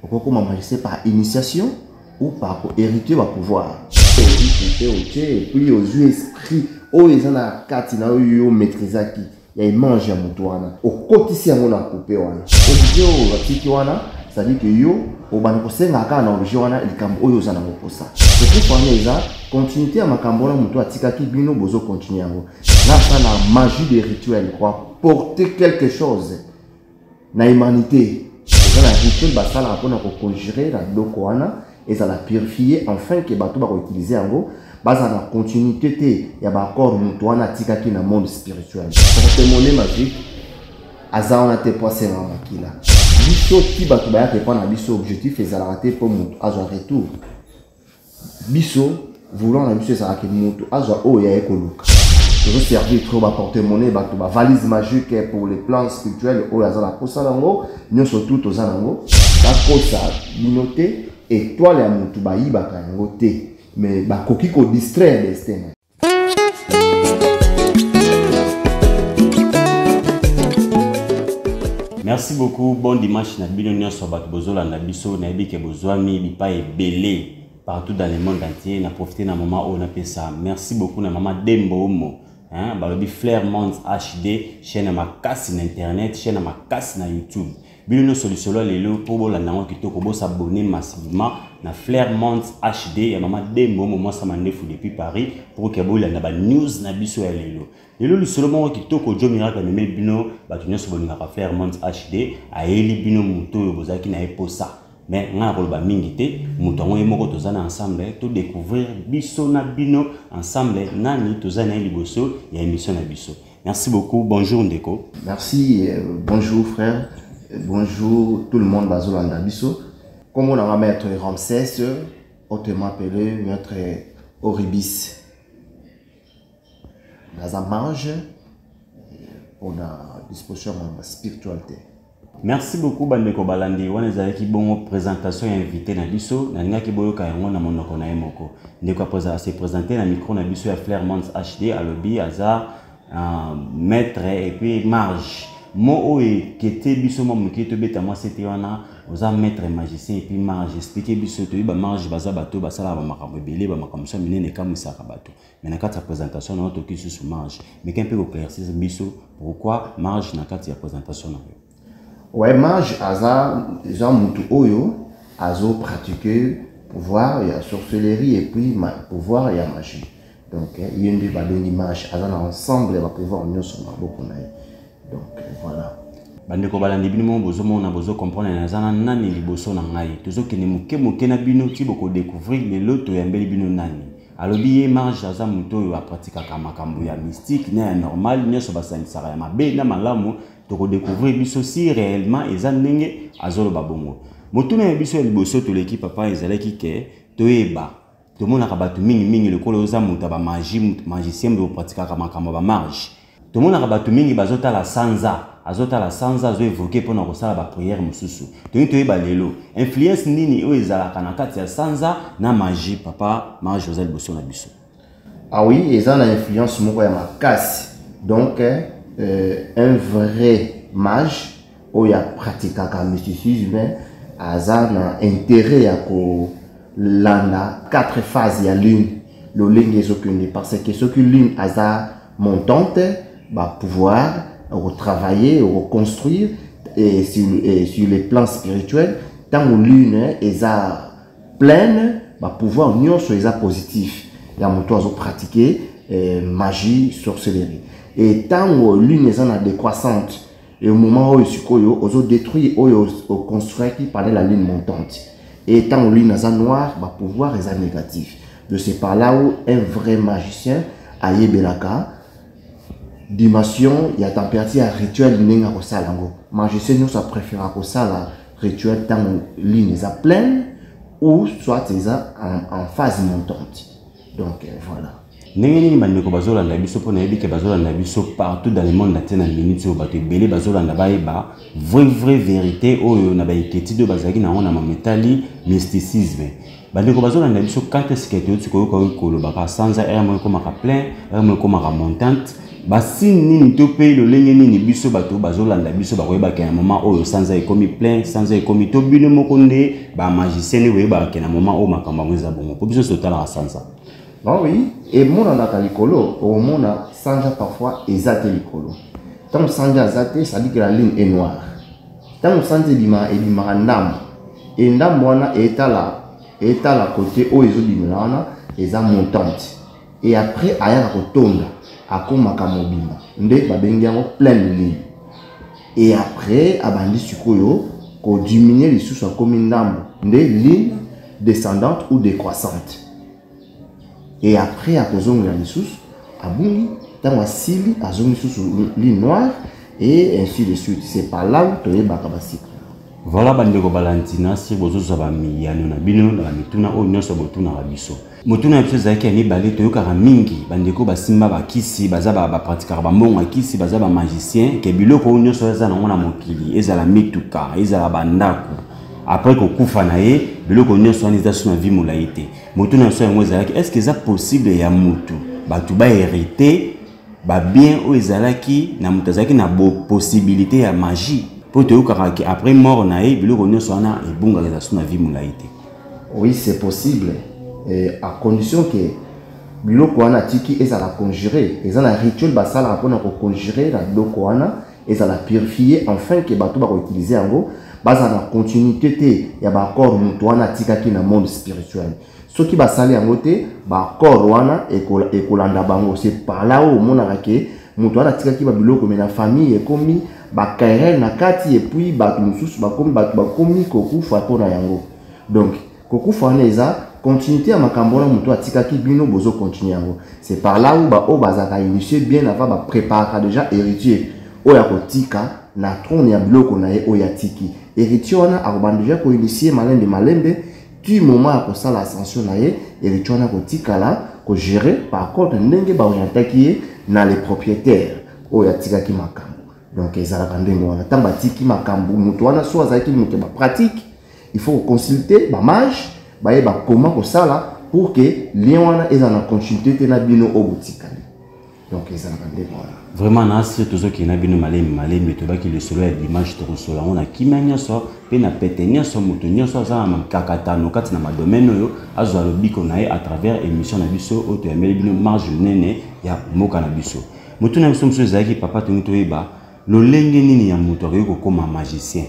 Okokoma magicien par initiation ou par hérité va pouvoir. Et puis aux yeux esprit, ils ont la carte, ils ont maîtrisé qui. Il y a mange à Moutouana. Au quotidien, on a coupé. Au vidéo, c'est-à-dire que yo, au banakose ngaka na objewana likambo oyo zana ngokosa. C'est pourquoi ça continuité à makambola muto atika ki bino bozo continuer yango. Là ça la magie des rituels quoi, porter quelque chose na humanité. Ça la rituel ba ça la pona ko conjurer la dokoana et ça la purifier enfin que bato ba ko utiliser yango. Basa na continuité te ya ba corps muto wana atika ki na monde spirituel. Pour monnaie magique aza on a te poisser na makila. Biso qui bato ba ya pas na biso objectif et ça la rater pour muto azo retour. Biso voulant la biso ça que muto azo o ya ekoluka. Je servir trop ba porte-monnaie bato ba valise magique pour les plans spirituels o aza la kosa lango nyoso tout oza nango la kosa binoté étoile ya muto ba yibaka yango te. Mais bah koki ko distraire destin. Merci beaucoup. Bon dimanche na bino nyonso bato bozola na biso na yebi ke bozwami bipa ebele partout dans le monde entier na profiter na moment où on a fait ça. Merci beaucoup na maman Dembo Omo. Hein, balobi Flair Monds HD, chaîne ma casse na internet, chaîne ma casse na YouTube. Bino solution lelo pour bola nango kitoko bo s'abonner massivement na Flair Monds HD ya maman Dembo Omo moi ça mandefu depuis Paris pour que bola na ba news na biso ya lelo. Lelo le seulement kitoko jo miracle meme bino batu nyonso bolinga ka Flair Monds HD aeli bino muto yo bozaki na eposa. Mais on a un mingité, mouton et moko tozana ensemble, tout découvrir biso na bino ensemble, nani tozana liboso et émission na biso. Merci beaucoup, bonjour Ndeko. Merci, bonjour frère, bonjour tout le monde bazolanda biso. Comme on a maître Ramsès, autrement appelé maître Oribis. Dans un mange, on a disposition de la spiritualité. Merci beaucoup Bandeko Balandi. On a qui bon présentation invité na biso na nga ki boyoka yango na monoko na yemoko. Ndeko a se présenter na micro na biso ya Flair Monds HD à lobby aza maître et puis marge. Mo oe kete biso mo mukito beta moi c'était wana oza maître magicien et puis marge expliquer biso to ba marge baza bato basala ba makambo belé ba makambo so minene kamusaka bato. Mais na kati ya présentation na to ki sous marge. Mais qu'un peu éclaircir biso pourquoi marge na kati ya présentation na yo. Ouais, mage aza Jean Moutou Oyo azo pratiquer pouvoir, il y a sorcellerie et puis pouvoir il y a magie. Donc il y a une badoni mage aza ensemble va pouvoir nous sur beaucoup naï. Donc voilà. Bandeko balandi bino bozo mona bozo comprendre na zana nani liboso na ngai. Tozo kene muke na bino ti boko découvrir les loto ya mbeli bino nani. Alobi ye marge aza muto yo a pratika makambo ya mystique na normal nyoso basanisaka ya mabe na malamu. Toko découvrir biso si réellement eza ndenge azolo babongo motuna ya biso ya liboso to l'équipe papa ezalaki ke toyeba tomona ka batu mingi lokolo oza muta ba magie magicien de pratika makambo ba marge tomona ka batu mingi bazota la sanza azota la sanza zo évoquer pona ko sala ba prière mususu toyeba lelo influence nini o ezalaka na kati ya sanza na magie papa marge oza liboso na biso. Ah oui, eza na influence moko ya makasi donc un vrai mage où il y a pratiqué le mysticisme aza na intérêt à ko landa 4 phases il y a lune le ligne est aucune parce que ce que lune aza montante va pouvoir retravailler reconstruire et sur les plans spirituels tant que lune est pleine va pouvoir nier sur les positifs il y a moto à pratiquer magie sorcellerie. Et tant que l'une est en décroissante, et au moment où il détruit, ou construit qui parlait la lune montante. Et tant que l'une est noire, va pouvoir être négatif. De c'est par là où un vrai magicien, a Yebelaka, dimension, il y a température, il y a rituel, il y a un magicien, nous, ça préfère ça, rituel, tant que l'une est pleine, ou soit en phase montante. Donc voilà. Nengeni bandeko bazolanda biso pona yebike bazolanda biso partout dans le monde na tena minute o bato belé bazolanda baeba vraie vérité oyo na ba eketi de bazaki na ona mametali mysticisme bandeko bazolanda biso quand est-ce que tu koyo ko baka sanza ermo ko maka plein ermo ko maka montante basi nini to pe le lenge nini biso bato bazolanda biso bakoyeba ke na moment oyo sanza ekomi plein sanza ekomi to bino moko nde ba magicien ne koyeba ke na moment oyo makambo ngo eza bongo po biso sotala la sanza. Non oui, et mon andaka likolo au mon sanja parfois ezate likolo. Tant sanja ezate, ça dit que la ligne est noire. Tant sanja bima et bima ndam. Et ndam wana est à la côté où ils ont bimana eza montante. Et après aya kotonda akomaka mobimba. Nde babengi yango pleine ligne. Et après abandi sikoyo ko diminuer les sous comme ndambo. Nde ligne descendante ou décroissante. Et après, à cause de la sous, à Bungi, dans la Sili, à zone sous ligne noire, et ainsi de suite. C'est par là où tu es bakabasi. Voilà, bandeko balantina, si vous avez mis na bino, na mituna, o nyoso botuna rabiso. Motuna biso zaki ani balé, to yokara mingi, bandeko basimba bakisi, bazaba ba pratikar ba mbonga kisi, bazaba magicien, ke biloko o nyoso eza na ngona mokili, ezala mituka, ezala bandako. Après qu'on coupe nae, bilo qu'on est sur une vie moulaïté. Moto na so ngozalaki, est-ce que c'est possible ya mutu batu ba hériter ba bien o ezalaki na mutazaki na possibilité ya magie pour te yokaraki après mort nae bilo qu'on est sur na ebunga za vie moulaïté. Oui, c'est possible, et à condition que bilo ko ana tiki ezala conjurer, ezala rituel basala pour na conjurer la biloko wana ezala purifier enfin que batu ba utiliser yango. Baza na continuité te ya ba corps mutu wana tikaki na monde spirituel. Soki basali yango te ba corps wana ekolanda bango. C'est par là où mona ke mutu wana tikaki ba biloko mais na famille ekomi ba kairel na kati et puis ba mususu ba komi kokufa pona yango. Donc kokufa na eza continuité ya makambo na mutu atikaki bino bozo continuer yango. C'est par là où ba bazaka initier bien avant ba préparer déjà héritier oya kotika na trône ya biloko na ye oya tiki. Héritier wana akobanda déjà ko initier malembe malembe du moment à ko sala ascension na ye héritier wana ko tikala ko gérer par contre ndenge ba orientaki na les propriétaires oya tikaki makambo. Donc ezalaka ndenge wana tamba tiki makambo mutu wana so azaki mutu ba pratique il faut consulter ba mage ba ye ba comment ko sala pour que lien wana ezana continuité na bino obutikali. Donc ezalaka ndenge wana. Vraiment, si tout ce qui est bien malé, mais tu le soleil à l'image de Rousseau, on a qui m'a so, peine à péter, ni so, moutonio, so, ça, ma kakata, no, kat, na ma domaine, à zo, le biconae, à travers émission Nabiso, au te bien marge nene, ya moka Nabiso. Mouton a son zaki, papa, tu n'es le lengeni ya moutorio comme un magicien.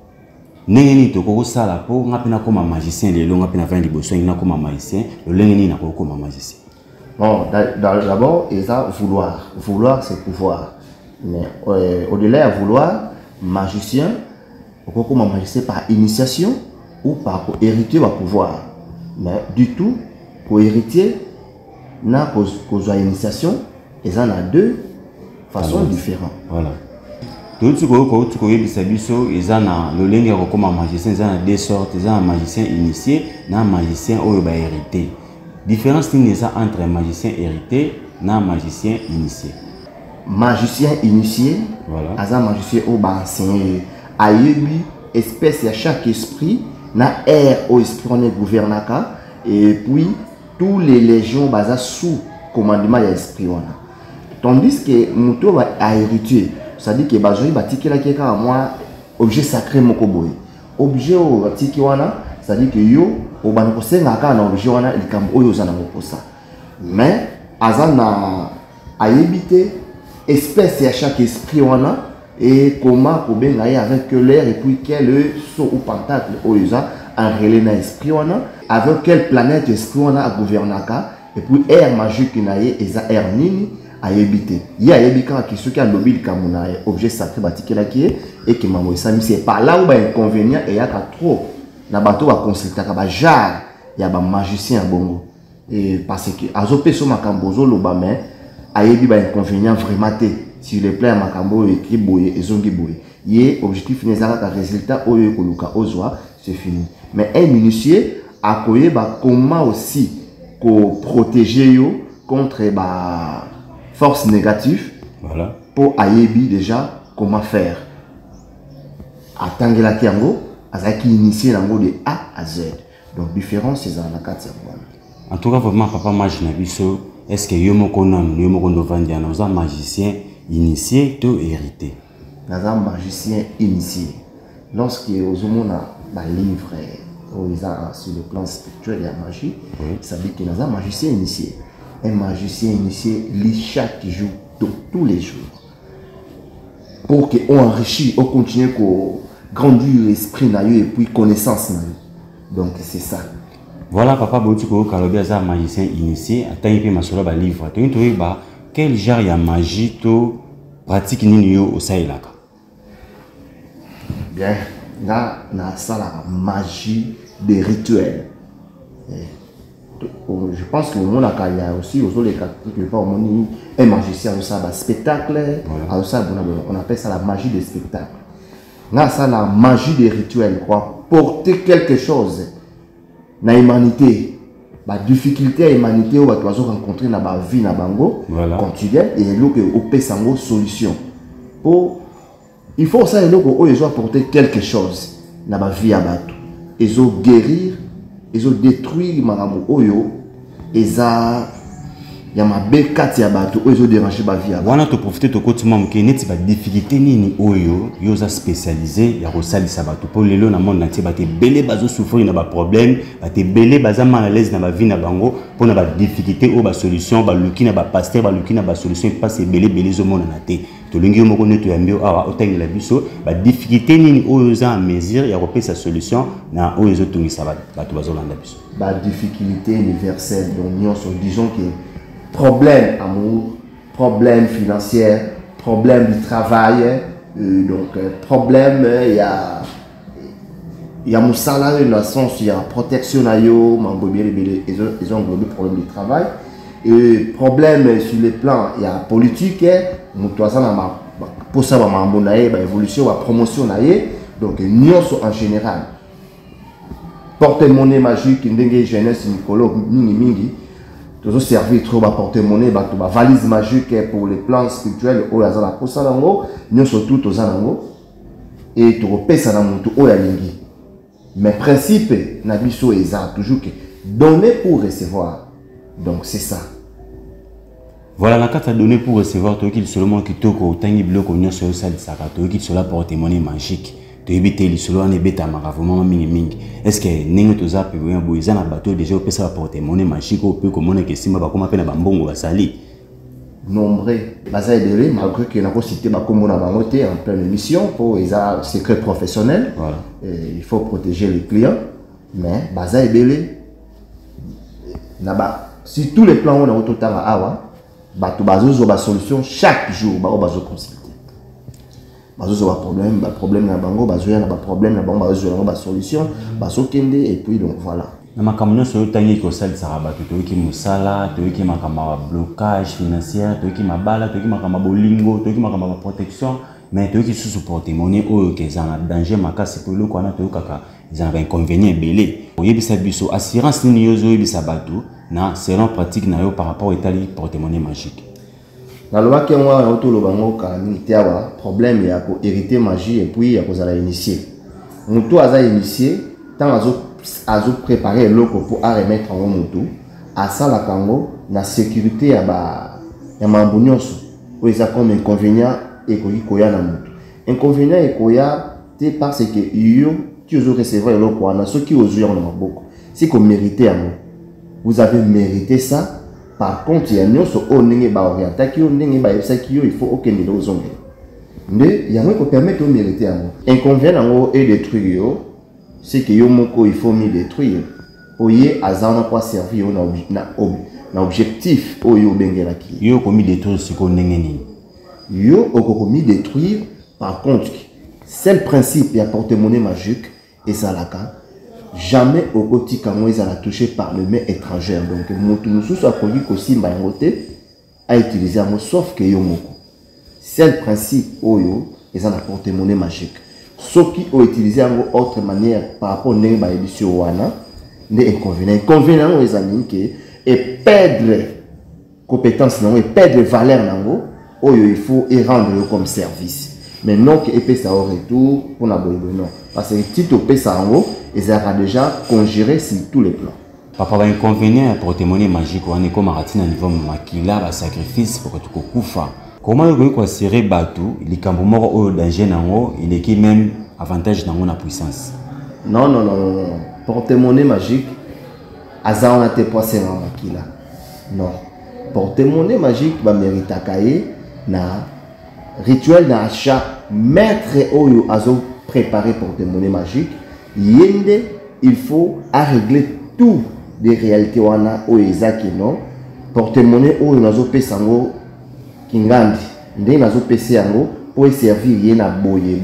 Nengeni to ko sala po, ngapina comme un magicien, les longs apina 20 liboso, il n'a comme un magicien, le lengeni n'a pas comme un magicien. Bon, d'abord, il y a vouloir. Vouloir, c'est pouvoir. Mais au-delà de vouloir, magicien, on peut magicien par initiation ou par héritier va pouvoir. Mais du tout, pour héritier, n'a qu'aux initiation, ils en a deux façons différentes. Voilà. Tout ce que ils ont le lingue comme un magicien, ils ont deux sortes. Ils ont un magicien initié et un magicien où il va hériter. Différence entre un magicien hérité et un magicien initié. Magicien initié, voilà. Un magicien au enseigné. Ayebi, espèce à chaque esprit, na air au esprit on est gouvernaka et puis tous les légions basées sous commandement de l'esprit. Tandis que Mouto va hériter, c'est-à-dire que Bajoui va tirer la keka à moi, objet sacré mokoboy. Objet au tiki wana, c'est-à-dire que yo, au banco senga na objet wana, il cambo oyo zana mokosa. Mais, azana a évité, espèce à chaque esprit wana, et comment pour bien gagner avec l'air et puis quel saut ou pentacle oyo za, en relais na esprit wana, avec quelle planète esprit wana a gouvernaka, et puis air magique naie, et za air nini, a évité. Il y a ébika qui ceux qui a lobby le Cameroun, objet sacré bâti là qui est et qui m'a montré ça. C'est par là où il y a inconvénient et il y a trop. Na bateau va consulter kaba jar, il y a un magicien bongo. Et parce que azopé sur makambozo loba mais a ébi ba inconvénient vraiment té. Sur le plan makambo écrit boye et zongi boye. Yé objectif n'est pas résultat au koluka ozwa c'est fini. Mais un initié a koye ba comment aussi ko protéger yo contre ba force négative, voilà. Pour Ayebi déjà comment faire. Attendre la Kiango, Azaki initier l'ango de A à Z. Donc différence c'est dans la 4. En tout cas vraiment papa Mage Nabiso est-ce que yo moko non yo moko ndo vandi ana oza magicien initié to hérité? Naza magicien initié. Lorsque ozomona ba livre sur le plan spirituel et la magie, ça veut dire que naza magicien initié. Un magicien initié lit chaque jour, tous les jours, pour qu'on enrichisse, on continue à grandir l'esprit et puis connaissance. Donc c'est ça. Voilà, papa Botiko Kalobi aza magicien initié, attends peu masolo ba livre. Quel genre de magie to pratique nini yo osailaka? Bien, là na ça la magie des rituels. Je pense que mon il y a aussi un magicien au spectacle, on appelle ça la magie des spectacles. Là ça la magie des rituels, quoi, porter quelque chose na humanité, la difficulté à l'humanité où tu vas rencontrer dans la vie na bango quotidienne et là que au pesango solution. Pour il faut ça là que ils ont apporter quelque chose dans la vie à bateau. Ils ont guérir, ils ont détruire maramu oyo, ils ont ya mabe kati ya bato ils ont dérangé ba vie à bateau. Wana to profiter to kotima mke neti ba difficulté nini oyo yo za spécialisé ya kosalisa bato pour lelo na monde entier ba te belé bazo souffrir na ba problème ba te belé baza mal à l'aise na ba vie na bango pour na ba difficulté ou ba solution ba luki na ba pasteur ba luki na ba solution passe belé zo mona na te to lingi yo moko neto ya mbio awa otangela biso ba difficulté nini oyo za en mesure ya kopesa solution na oyo zo tungisa bato bazo landa biso ba difficulté universelle donc disons que problème amour, problème financier, problème du travail, problème il y a mon salaire dans le sens il y a protection ils ont englobé problème du travail et problème sur les plans il y a politique pour ça évolution la promotion donc nous en général porte-monnaie magique une jeunesse Nicolo mingi toujours servir trop porte-monnaie valise magique pour les plans spirituels au hasard la posa nango nous surtout aux anango et tu repèses à namutu au yalingi mais principe nabiso est toujours que donner pour recevoir donc c'est ça. Voilà la carte à donner pour recevoir toi qui seulement qui toko tangi bloko nyonso yo salisaka toi qui cela porte-monnaie magique to ebité li solo en ebeta maravement mingi est-ce que ningo toza pe boya boiza na bateau déjà opesa porte-monnaie magique au peu comme que simba ba koma pe na bambongo basali nombreux baza aider malgré que na cité ba kombo na bango te en pleine émission pour les secret professionnel voilà il faut protéger les clients mais baza aider na ba si tous les plans on a autant awa bato bazo ba solution chaque jour ba bazo consulter bazo ba problème na bango bazo ya na ba problème na bango bazo ya ba solution bazo kende et puis donc voilà na makamno so tangi ko salisa bato to ki musala to ki makama blocage financier to ki mabala to ki makama bolingo to ki makama protection mais to ki sous porte-monnaie o ke za na danger makasi pour le ko na to kaka za ba inconvénient belé oyebisa biso assurance ni yozo yebisa bato na selon pratique na yo par rapport au état porte-monnaie magique. Na loi qui on a auto le bango ka militaire wa problème ya ko hériter magie et puis ya ko za la initier. Mutu aza initié tant azo préparer loko pour remettre en mutu à ça la kango na sécurité ya mambunyoso ou ça comme inconvénient et ko ya na mutu. Inconvénient et ko ya te parce que yo tu os recevoir loko na ce qui os yo na maboko. C'est qu'on mérite à vous avez mérité ça. Par contre, il y a une chose qui est orientée, il faut aucun de nos hommes. Mais il y a un qui permet de mériter. Inconvénient et détruire, c'est que il faut me détruire. Pour y avoir quoi servir un objectif. Yo commis détruire ce qu'on n'est Yo commis détruire. Par contre, c'est le principe, il y a porte-monnaie magique et ça la carte. Jamais au quotidien ils ont touché par les mains étrangères donc nous soit produit qu'aussi a utilisé un mot sauf que yomoko c'est le principe oyo ils ont apporté monnaie magique ceux qui ont utilisé une autre manière par rapport à n'imba édition wana n'est inconvénient ils ont que et perdre compétence nango et perdre valeur nango oyo il faut y rendre comme service mais non que épée ça au retour pour na non parce que si tu payes ça en haut ils auront déjà conjuré sur tous les plans. Papa, va inconvénient à porte-monnaie magique, on est comme à ratina niveau makila, ba sacrifice pour que tu kufa. Comment vous pouvez serrer bateau, il est quand au danger nango, il est qui même avantage dans la puissance. Non, non, non, non, non. Porte-monnaie magique, Aza on a te poissé dans makila. Non. Porte-monnaie magique, ba mérite kaye na rituel d'achat maître oyo azo préparé porte-monnaie magique. Yende, il faut régler tout des réalités wana o ezaki non porte-monnaie o nazo pesango kingandi ndé nazo pese yango pour servir yena boye.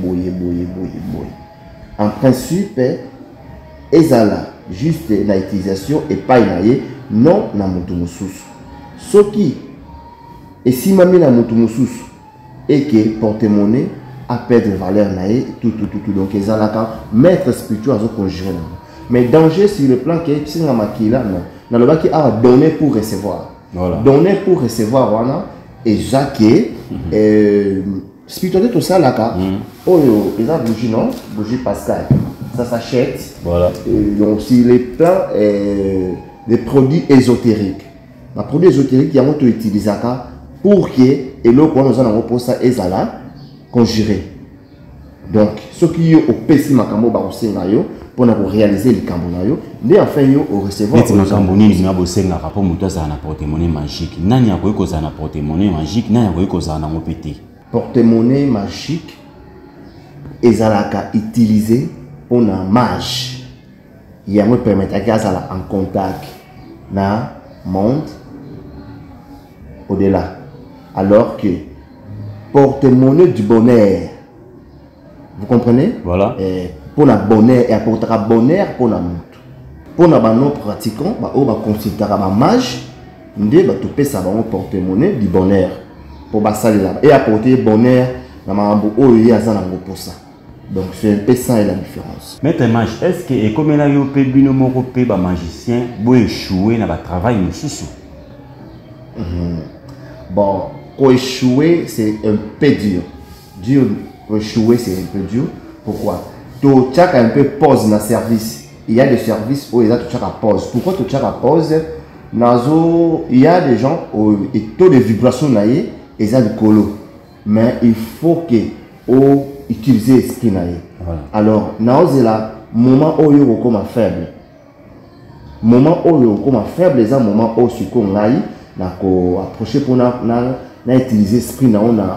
En principe ezala juste na utilisation et pas inaye non na mutu mususu soki esimami na mutu mususu et que porte-monnaie a perdre valeur nae tout donc ezala ka maître spirituel azo conjurer na. Mais danger sur le plan que si on a makila non. Dans le bas qui a donné pour recevoir. Voilà. Donner pour recevoir voilà et Jacques spiritualité tout ça là ka. Oh ils ont bougie non, bougie Pascal. Ça s'achète. Voilà. Donc si les plans des produits ésotériques. Les produits ésotériques qui ont été utilisés pour que et l'eau qu'on nous en repose ça ezala conjurer. Donc ce qui est au PC makambo ba osengayo pour réaliser les cambonayo mais enfin yo au recevoir les macamboni ni bosenga rapport muto za na porte-monnaie magique nani akoyi ko za na porte-monnaie magique nani akoyi ko za na ngopete porte-monnaie magique ezalaka utilisé pour na mage ya me permettre à azala en contact na monde au-delà alors que porte-monnaie du bonheur. Vous comprenez? Voilà. Pour la bonheur et apporter bonheur pour la montre. Pour la non pratiquant, on va considérer la mage, on va tout payer ça va porte-monnaie du bonheur pour passer là et apporter bonheur dans ma boue oh il y a ça pour ça. Donc c'est un peu ça et la différence. Maître mage, est-ce que et comme là yo pe bino moko pe ba magicien bo échouer na ba travail mususu? Bon, pour échouer c'est un peu dur. Dur. Pour échouer, c'est un peu dur. Pourquoi? Tu as un peu pause dans le service. Il y a des services où il y a tout pause. Pourquoi tu as pause? Il y a des gens où il y a taux de vibration et il y a du colo. Mais il faut que tu utilises l'esprit. Alors, il y a un moment où il y a comme faible. Moment où il y a comme faible, il y a un moment où il y a approcher pour utiliser l'esprit.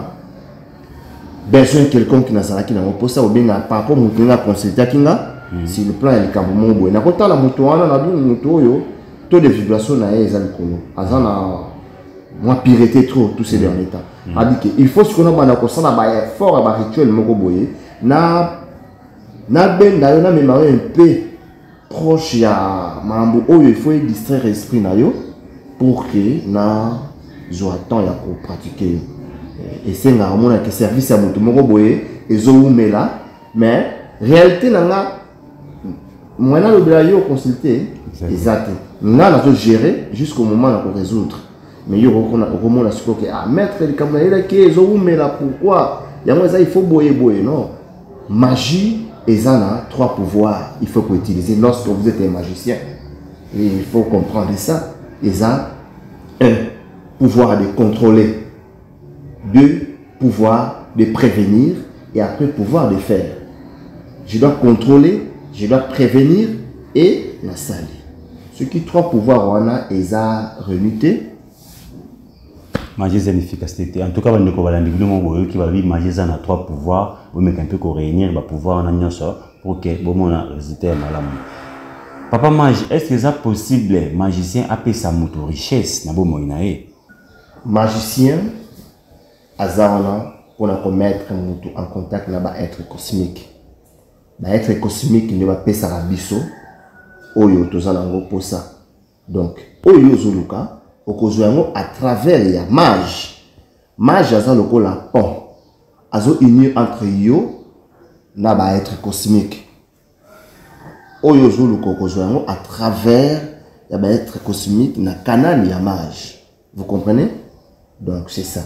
Besoin de quelqu'un qui n'a pas ça ou bien par rapport à consulter si le plan est comme mon boy. N'a pas la moto na bi moto yo taux de vibration na eza likolo. Azana moi pireté trop tous ces derniers temps. A dit que il faut ce qu'on a bana ko ça na ba effort ba rituel moko boye na ben na yo na mémoire un peu proche ya mambo oyo il faut distraire l'esprit na yo pour que na zo attend ya ko pratiquer. Et c'est un que service à mon tour et zoomela mais réalité nanga moi na le blayo consulter exact na na gérer jusqu'au moment de résoudre mais yo comment la que ah mettre les caméras qui zoomela pourquoi il y a il faut boyer non magie et ça trois pouvoirs il faut utiliser lorsque vous êtes un magicien et il faut comprendre ça et ça un pouvoir de contrôler. Deux, pouvoir de prévenir et après pouvoir de faire. Je dois contrôler, je dois prévenir et la salir. Ce qui trois pouvoirs on a et à renuté. Magie c'est l'efficacité. En tout cas, on ne qui va vivre magie ça a trois pouvoirs. Vous mettez un peu qu'on réunir, va pouvoir en ça pour que bon on a résulté à malam. Papa Mage, est-ce que c'est possible magicien appeler sa moto richesse na bo moinae? Magicien Azana, on a mettre en contact là-bas être cosmique. Être cosmique ne va pas ça rabisso. Oyo tozalango pour ça. Donc, oyo zoluka, okozoyango à travers ya mage. Mage aza loko la pont. Azo unir entre yo na ba être cosmique. Oyo zoluka okozoyango à travers ya ba être cosmique na canal ya mage. Vous comprenez? Donc c'est ça.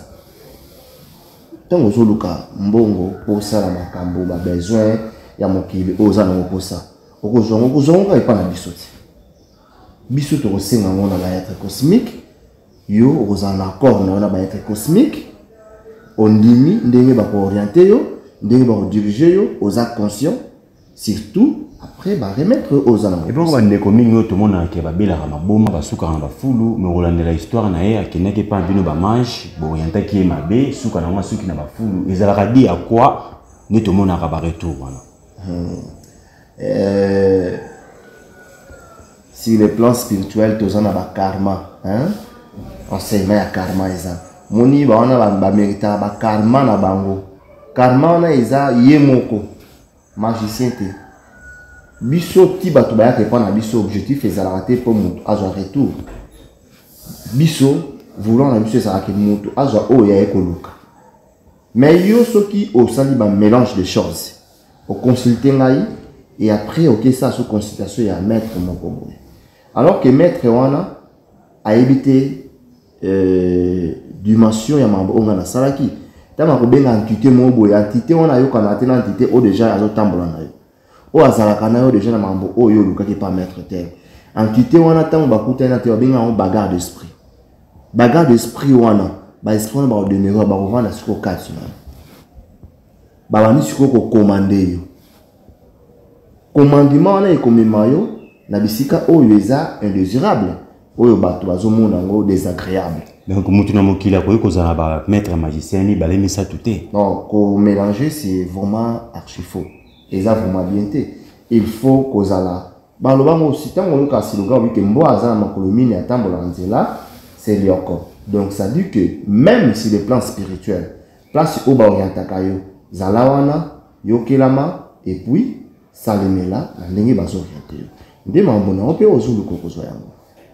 Tant que vous mbongo pour ça la makambo ba besoin ya mokili oza na pour ça. Okozongo pas na bisoti. biso to kosenga ngo na être cosmique yo ozana accord na ba être cosmique ondimi ndenge ba ko orienter yo ndenge ba ko diriger yo oza conscient surtout après ba remettre aux alentours. Et bon ba ndeko mingi to mona ke ba bela ka maboma ba suka na ba fulu me rolandela histoire na ye akenaki pa bino ba mage bo orienter ki mabe suka na suki na ba fulu ezalaka di à quoi ne to mona ka ba retour wana. Sur le plan spirituel tous on a ba karma hein enseignement ya karma eza moni ba wana ba mérita ba karma na bango karma na eza yemoko magicien te biso ti bato ba ya na biso objectif ezala te pour mutu azwa retour biso voulant na biso ezala ke mutu azwa o ya ekoluka mais yo soki o sali ba mélange de choses au consulter ngai et après ok ça sous consultation ya maître moko boye alors que maître wana a évité dimension ya mambo onga na salaki tama ko benga entité mo boye entité wana yo kana te na entité o déjà azo tambola na yo o azalaka na yo déjà na mambo o yo luka ki pas maître terre entité wana tango bakuta na te benga on bagarre d'esprit wana ba esprit wana ba demeurer ba revendre sur ko kati na ba bani sur ko commander yo commandement wana e komema yo na bisika oyo eza indésirable oyo bato bazomona ngo désagréable. Donc mutu na mokila ko kozala ba maître magicien ni balemisa touté. Non, ko mélanger c'est vraiment archi faux. Eza vraiment bien te. Il faut kozala baloba mo sitango luka siluga wi ke mbo azana makolomini atambola nzela c'est lioko. Donc ça dit que même sur le plan spirituel, place au ba orientaka yo zalawana yokelama et puis salemela na ndenge bazo orienter yo. Nde mambona ope ozulu kokozwa yango.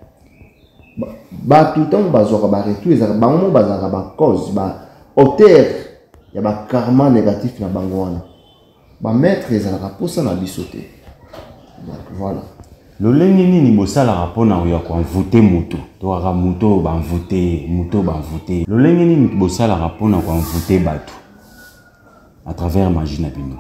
Ba tout temps bazo ba retour ezaka bango bazaka ba cause ba auteur ya ba karma négatif na bango wana. Ba maître ezalaka posa na bisote. Donc voilà. Lolenge nini bosala rapona ya ko envoûter mutu. To ara mutu ba envoûter. Lolenge nini bosala rapona ko envoûter batu. À travers magie na bino.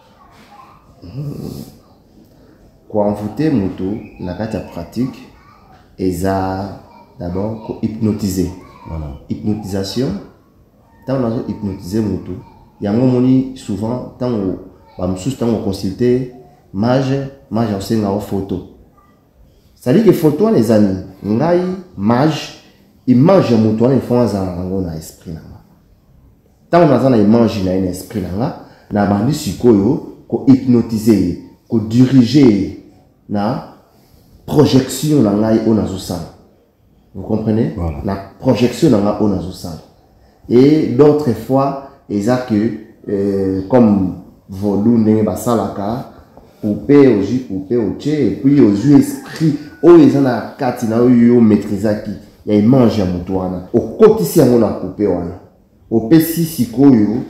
Ko envoûter mutu na kata pratique eza d'abord ko hypnotiser. Voilà. Hypnotisation. Tant on a hypnotisé mutu. Yango moni souvent tant on consulter mage aussi na photo. Ça dit que photo les amis, ngai mage image mutu na font za ngo na esprit na. Tant on a na image na esprit na bandi sikoyo ko hypnotiser, ko diriger na projection na ngai on azosala. Vous comprenez? Voilà. La projection na ngai on azosala. Et d'autres fois, exact que comme volu ndenge basalaka poupée oji poupée oche et puis aux yeux esprit o ezana kati na yo maîtrisaki ya image ya mutu wana okotisi yango na poupée wana opesi sikoyo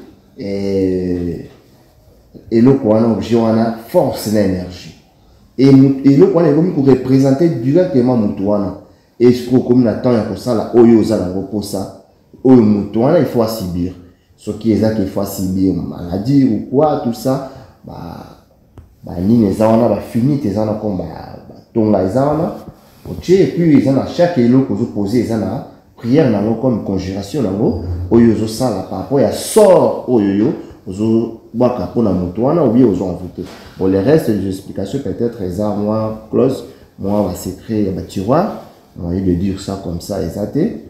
eloko wana objet wana force na énergie et eloko wana ekomi ko représenter directement mutu wana et ce comme na temps ya kosala oyo ozala ngo posa oyo mutu wana il faut subir ce qui est ça qu'il faut subir maladie ou quoi tout ça bah nini ezawana ba fini tezana comme ba tonga ezawana oche et puis ezana chaque eloko zo poser ezana prière nango comme conjuration nango oyo zo sala par rapport ya sort oyo zo baka pona mutu wana ou bien ozo envoûter bon le reste des explications peut-être eza moi close moi va secret ya ba tiroir on va de dire ça comme ça exacté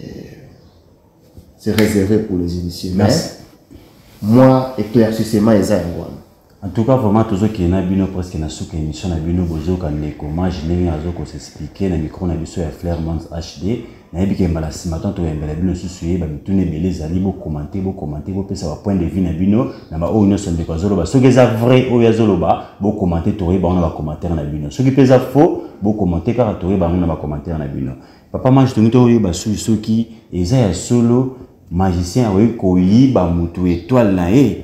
c'est réservé pour les initiés. Merci. Mais moi, éclaircissement est un. En tout cas, vraiment, tous ceux qui ont bino presque na souka émission na bino bozo kaneko imaginer azo ko s'expliquer na micro na biso ya Flairmont HD na yebike mbala simaton to yembela bino susuye ba bitune belé zali bo commenter bo pesa ba point de vue na bino na ba o nyonso ndeko azolo ba soki eza vrai o ya zolo ba bo commenter to yeba na ba commentaire na bino soki pesa faux bo commenter car to yeba na ba commentaire na bino papa mange to ngito yeba soki eza ya solo magicien awe ko yiba mutu étoile na e.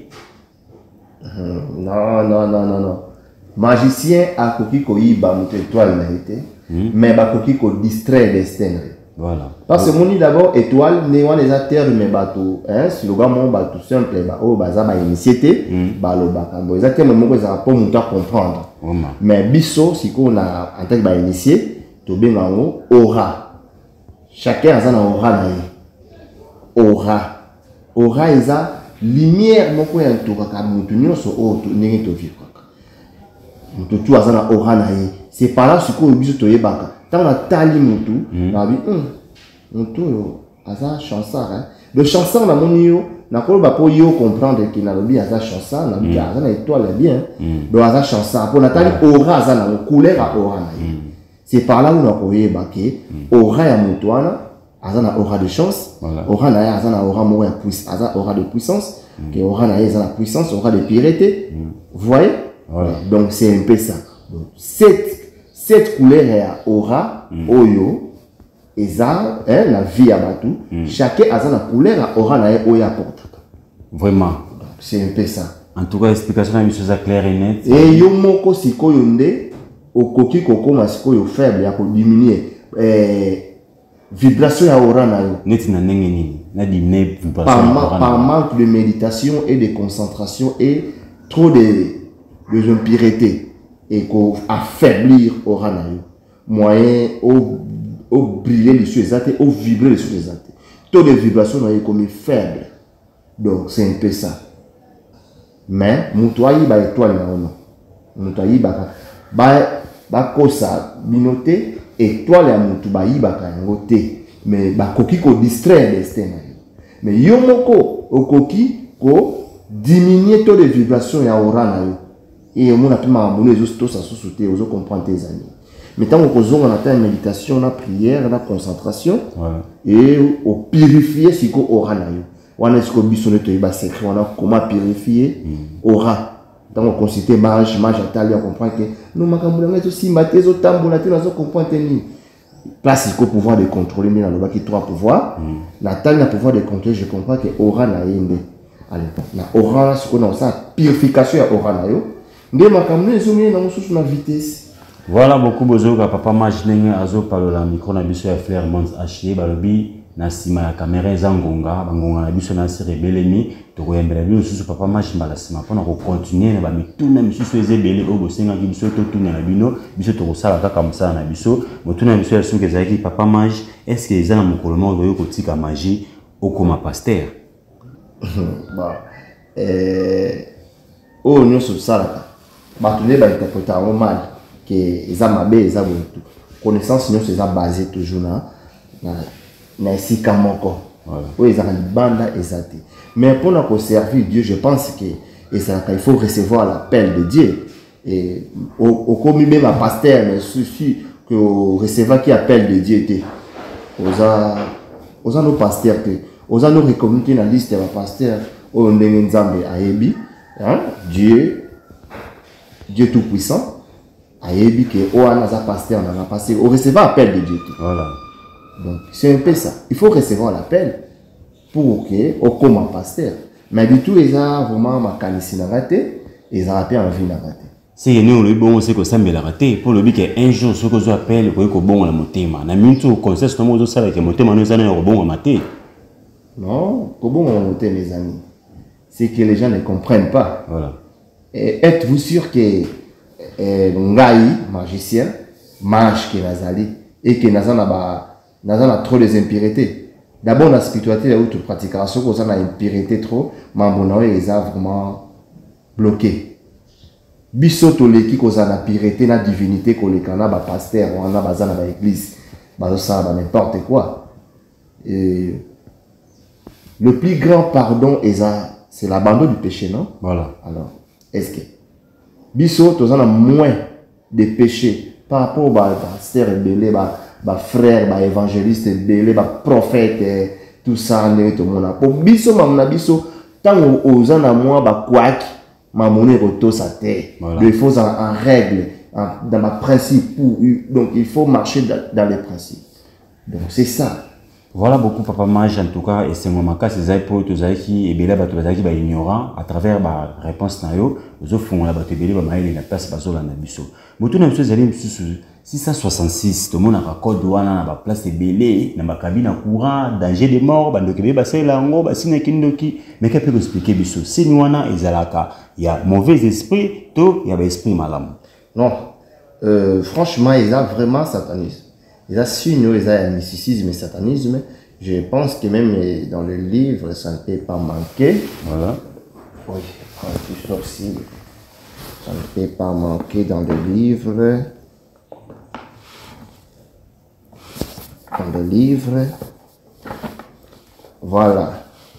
Non. Magicien a koki ko yiba mutu étoile na été mais ba koki ko distraire destin. Voilà. Parce que moni d'abord étoile ne wana les terre mais bateau hein slogan mon bateau simple ba o baza ba initiété ba lo ba kambo exactement moko za pour mutu comprendre. Mais biso siko na en tant que ba initié Tobengango aura. Chacun a un aura naïe. Aura. Aura est la lumière moko ya ntoka mutu nyonso o to ndenge to vivre. Mutu tu azana aura naïe. C'est par là ce que biso to yebaka. Tant na tali mutu na bi mutu aza chansard hein. Le chansard na monio na ko ba po yo comprendre que na lobi aza chansard na bi aza na étoile bien. Donc aza chansard pour na tali aura aza na couleur à aura naïe. C'est par là où on a koyé baké aura ya mutu wana azana aura de chance, aura naïe azana aura moya puissance, azana aura de puissance, que aura naïe azana puissance, aura de pureté. Vous voyez? Donc c'est un peu ça. Donc cette couleur est aura oyo eza la vie à batou. Chacun azana couleur aura naïe oya porte. Vraiment. C'est un peu ça. En tout cas, l'explication est chose claire et nette. Et yo moko sikoyo nde okoki kokoma sikoyo faible ya ko diminuer vibration ya aura na yo. Neti na ndenge nini? Na di ne vibration par manque de méditation et de concentration et trop de impureté et ko affaiblir aura na yo. Moyen au briller les yeux exacts, au vibrer les yeux exacts. Taux de vibration na yo comme faible. Donc c'est un peu ça. Mais mutoyi ba étoile na ono. Mutoyi ba kosa binote étoile ya mutu ba yibaka yango te. Mais ba koki ko distraire destin na yo. Mais yo moko okoki ko diminuer taux de vibration ya aura na yo. Et on a pu m'abonner aux autres ça sous-souter aux autres comprendre tes amis. Mais tant qu'on a la méditation, la prière, la concentration et au purifier ce qu'on aura na yo. On a ce qu'on bisonne te iba secret, on a comment purifier aura. Tant qu'on considère mage atali, on comprend que nous makamboulanga aussi matézo tambola te nazo comprendre ni. Place il faut pouvoir de contrôler mais dans le qui trois pouvoirs. La taille n'a pouvoir de contrôler, je comprends que aura na yende. À l'époque, na aura ce qu'on a ça purification ya aura na yo. Nde makamboulanga zomi na sous na vitesse. Voilà beaucoup besoin que papa mage nenge azo parler la micro na biso ya Flair Mons H balobi na sima ya caméra zangonga bangonga na biso na sire belemi to koyembela biso sous papa mage mbala sima pona ko continuer na ba mituna misusu ezebele o bosenga ki biso to tuna na bino biso to kosala kaka musala na biso motuna biso ya suke zaki papa mage est-ce que ezana mokolomo oyo kotika magie okoma pasteur ba o nyoso salaka ba tune ba interpréter au mal que eza mabe eza bontu connaissance nyoso eza basé toujours na esika moko oyo eza libanda eza te mais pour nous servir Dieu je pense que il faut recevoir l'appel de Dieu et au commis même pasteur mais suffit que recevoir qui appelle de Dieu te oza nos pasteurs te oza nos recommunauté na liste ya pasteur oyo ndenge nzambe ayebi Dieu tout puissant ayebi que oana za pasteur na passer au recevoir appel de Dieu. Voilà. Donc c'est un peu ça. Il faut recevoir l'appel pour que au comme pasteur. Mais du tout ils ont vraiment ma kanisi na raté, ils ont appelé en vie na raté. C'est nous le bon c'est que ça me l'a raté pour le but qu'un jour ce que je appelle ko bon la motema. Na mintu au conseil ce mot ça avec motema nous allons au bon maté. Non, ko bon motema mes amis. C'est que les gens ne comprennent pas. Voilà. Et êtes-vous sûr que ngai magicien mage que nazali et que nazana trop des impuretés. D'abord la spiritualité où tu pratiqueras ce qu'on a impureté trop mambono ils a vraiment bloqué bisoto leki ko za na pureté na divinité ko le kana ba pasteur on a bazana ba église ba ça ba n'importe quoi et le plus grand pardon c'est l'abandon du péché non. Voilà. Alors est-ce que biso tozana moins de péché par rapport à pasteur belé ba frère ba évangéliste belé ba prophète tout ça ne tout monde pour biso mamna biso tant ozana moi ba kwaki mamone roto sa terre il faut en règle dans ma principe donc il faut marcher dans les principes donc c'est ça. Voilà beaucoup papa mage en tout cas et c'est mon cas c'est ça pour tous ceux qui et bela bato bazaki ba ignorant à travers ba réponse na yo zo font la bato bela ba maile na place bazola na biso botu na biso zali biso 666 tout le monde a code wana na ba place belé na ba cabine courant danger de mort ba ndoki ba sala ngo ba sina kindoki mais qu'est peut expliquer biso c'est ni wana ezalaka il y a mauvais esprit to il y a ba esprit malamu non franchement il a vraiment satanisme ils ont signe, ils ont mysticisme et satanisme. Je pense que même dans le livre, ça ne peut pas manquer. Voilà. Oui, aussi, ça ne peut pas manquer dans le livre. Dans le livre. Voilà.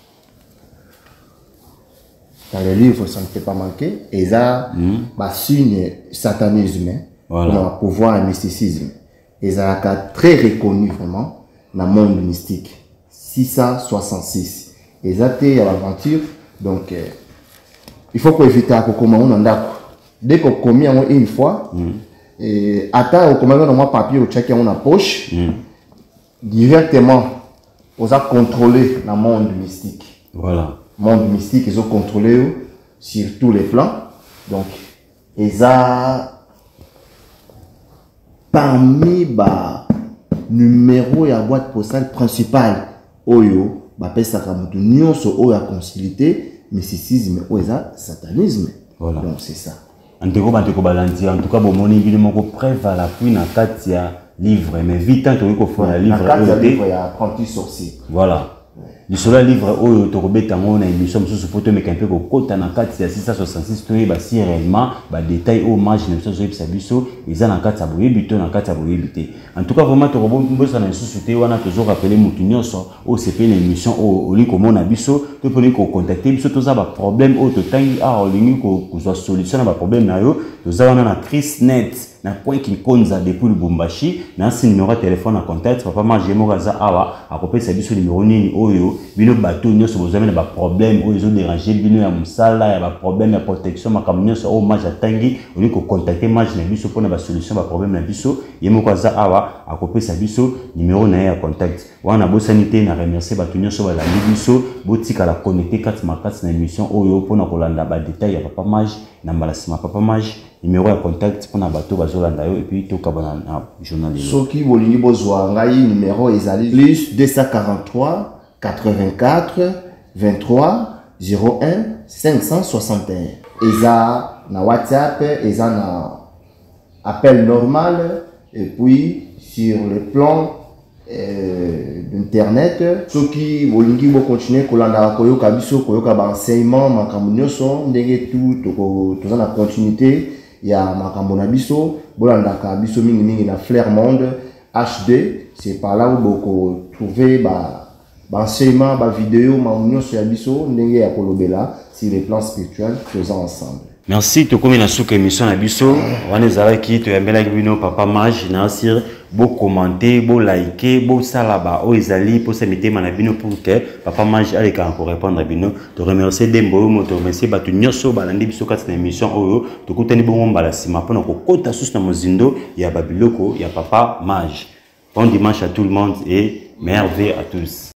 Dans le livre, ça ne peut pas manquer. Et ça, signe satanisme, voilà. Pouvoir et mysticisme. Et ça est très reconnu vraiment dans le monde mystique. 666. Et ça, c'est l'aventure. Donc, il faut éviter à comment on en a. Dès qu'on commet une fois, et attends, on commet un papier au check on a poche, directement, on a contrôlé le monde mystique. Voilà. Monde mystique, ils ont contrôlé sur tous les plans. Donc, ils ont parmi les numéros et la boîte postale principale, Oyo, ça a concilité, mysticisme, satanisme. Voilà. Donc, c'est ça. En tout cas, bon, mon preuve à la fin dans Katia livre, mais vite, tu veux faire un livre. Il y a apprenti sorcier. Voilà. Le seul livre où tu as une émission, je peux te mettre un peu de côté dans 666, tu as si réellement des détails au marge de ce que ils ont dans 4 en tout cas, vraiment, tu as besoin de société, on a toujours rappelé Moutinho, au CP, une émission au lit comme on a vu, tu peux contacter, tu as un problème, tu as une solution à un problème, tu as une crise nette. Na point qui compte depuis le Bumbashi, na si numéro de téléphone en contact, papa manger moraza awa, à côté ça biso numéro nini oyo, bino bateau nyo so besoin na problème oyo zo déranger bino ya musala ya ba problème ya protection makamunyo so o maja tangi, on dit ko contacter maji na biso pour na ba solution ba problème na biso, yemo kwaza awa, à côté ça biso numéro na ya contact. Wana bo sanité na remercier bateau nyo so ba la biso, botika la connecter 4x4 na émission oyo pour na kolanda ba détail ya papa maji na mbalasima papa maji. Numéro de contact pour na bateau bazolanda yo et puis tout kabana journaliste. Soki bolingi bozwa ngai numéro ezali plus 243 84 23 01 561. Eza na WhatsApp, eza na appel normal et puis sur le plan d'internet soki bolingi bo continuer kolanda koyoka biso koyoka ba enseignement makambo nyonso ndenge tout toza na continuité ya makambo na biso bolandaka biso mingi na Flair Monde HD, c'est par là où boko trouver ba enseignement ba vidéo makambo nyonso ya biso ndenge ya kolobela sur les plans spirituels faisant ensemble. Merci to komi na suka émission na biso wana ezalaki to yambela bino papa mage na sir bo commenter bo liker bo salaba o ezali po sa mitema na bino pour que papa mage aleka encore répondre à bino to remercier Dembo mo to remercier batu nyoso balandi biso kati na émission oyo to kutani bongo mbala sima pona ko kota sus na mozindo ya babiloko ya papa mage. Bon dimanche à tout le monde et merveille à tous.